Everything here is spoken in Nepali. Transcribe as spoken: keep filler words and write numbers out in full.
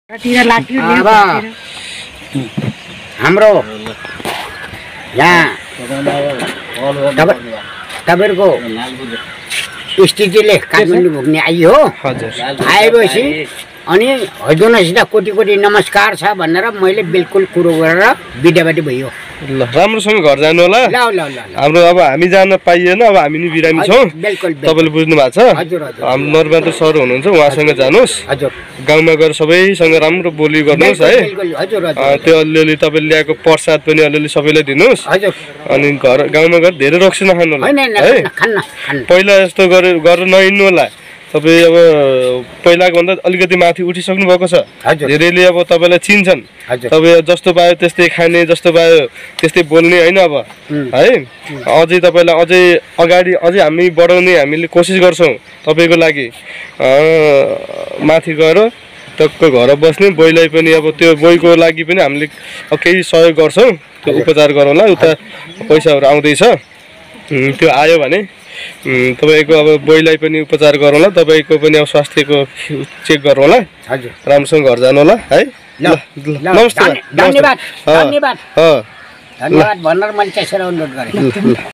हाम्रो यहाँ तपाईँहरूको स्थितिले काठमाडौँ पुग्ने आइयो आएपछि अनि हजुरसित कोटी कोटी नमस्कार छ भनेर मैले बिल्कुल कुरो गरेर बिदाबाटी भयो। ल राम्रोसँग घर जानु होला। ल ल ल हाम्रो अब हामी जान पाइएन, अब हामी नि बिरामी छौँ। बिल्कुल तपाईँले बुझ्नु भएको छ। हजुर हजुर हाम्रो नरबहादुर सर हुनुहुन्छ, उहाँसँग जानुहोस्। हजुर गाउँमा गएर सबैसँग राम्रो बोली गर्नुहोस् है। हजुर त्यो अलिअलि तपाईँले ल्याएको प्रसाद पनि अलिअलि सबैलाई दिनुहोस्। हजुर अनि घर गाउँमा गएर धेरै रक्सी नखानु होला है। पहिला जस्तो गरेर गरेर नहिँड्नु होला। तपाईँ अब पहिलाको भन्दा अलिकति माथि उठिसक्नु भएको छ। धेरैले अब तपाईँलाई चिन्छन्। तपाईँ जस्तो पायो त्यस्तै खाने, जस्तो पायो त्यस्तै बोल्ने होइन अब है। अझै तपाईँलाई अझै अगाडि अझै हामी बढाउने हामीले कोसिस गर्छौँ तपाईँको लागि। माथि गएर टक्क घर बस्ने बोइलाई पनि अब त्यो बोइको लागि पनि हामीले केही सहयोग गर्छौँ। त्यो उपचार गरौँला। उता पैसाहरू आउँदैछ, त्यो आयो भने तपाईँको अब बोइलाई पनि उपचार गरौँला। तपाईँको पनि अब स्वास्थ्यको चेक गरौँला। हजुर राम्रोसँग घर जानु होला है। ल नमस्ते। धन्यवाद धन्यवाद धन्यवाद भनेर मैले त्यसरी अनुरोध गरेँ।